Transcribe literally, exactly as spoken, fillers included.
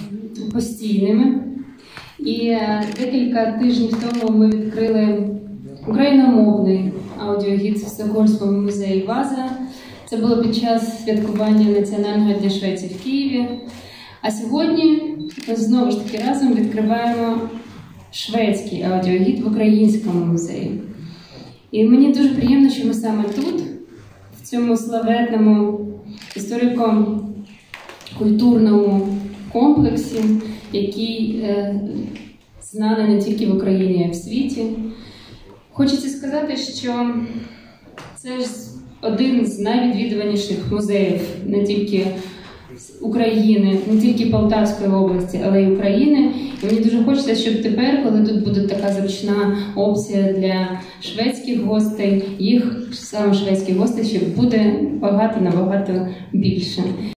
постійними. І декілька тижнів тому ми відкрили україномовний аудіогід в Стокгольмському музеї Ваза. Це було під час святкування Національного дня Швеції в Києві. А сьогодні ми знову ж таки разом відкриваємо шведський аудіогід в Українському музеї. І мені дуже приємно, що ми саме тут, в цьому славетному історико-культурному комплексі, який е, знаний не тільки в Україні, а й в світі. Хочеться сказати, що це ж один з найвідвідуваніших музеїв не тільки України, не тільки Полтавської області, але й України. І мені дуже хочеться, щоб тепер, коли тут буде така зручна опція для шведських гостей, їх саме шведських гостей ще буде багато-набагато більше.